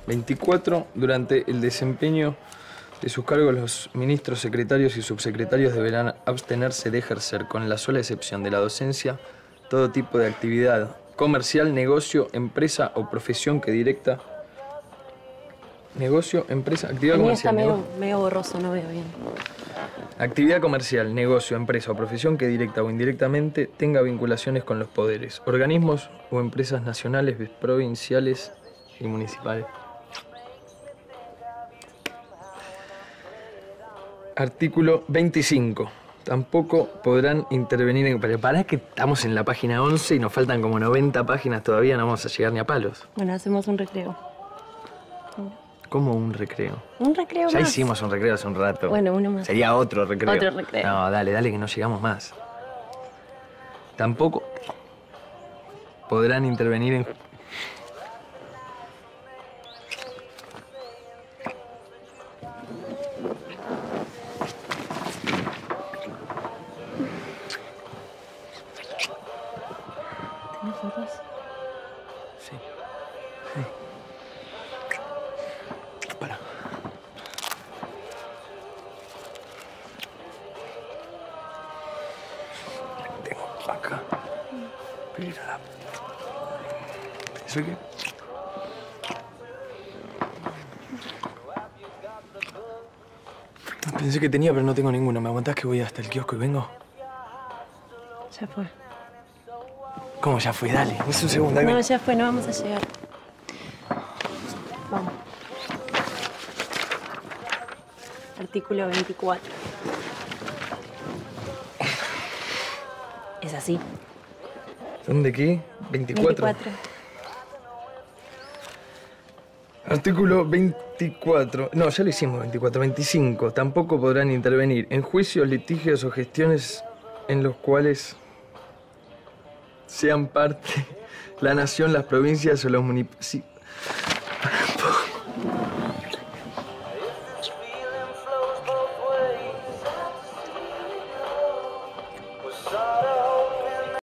24. Durante el desempeño de sus cargos, los ministros, secretarios y subsecretarios deberán abstenerse de ejercer, con la sola excepción de la docencia, todo tipo de actividad comercial, negocio, empresa o profesión que directa... Negocio, empresa, actividad comercial. Está medio borroso, no veo bien. Actividad comercial, negocio, empresa o profesión que directa o indirectamente tenga vinculaciones con los poderes, organismos o empresas nacionales, provinciales y municipales. Artículo 25. Tampoco podrán intervenir en... Pero pará que estamos en la página 11 y nos faltan como 90 páginas todavía, no vamos a llegar ni a palos. Bueno, hacemos un recreo. ¿Cómo un recreo? Un recreo Ya más. hicimos un recreo hace un rato. Bueno, uno más. Sería otro recreo. Otro recreo. No, dale, que no llegamos más. Tampoco podrán intervenir en... ¿Tienes fotos? Sí. Sí. Para. Tengo acá. Pero ¿eso qué? Pensé que tenía, pero no tengo ninguno. ¿Me aguantás que voy hasta el kiosco y vengo? Ya fue. ¿Cómo ya fue? Dale, es un segundo. No, ya fue, no vamos a llegar. Vamos. Artículo 24. Es así. ¿Dónde qué? 24. 24. Artículo 24. No, ya lo hicimos, 24. 25. Tampoco podrán intervenir en juicios, litigios o gestiones en los cuales sean parte la nación, las provincias o los municipios.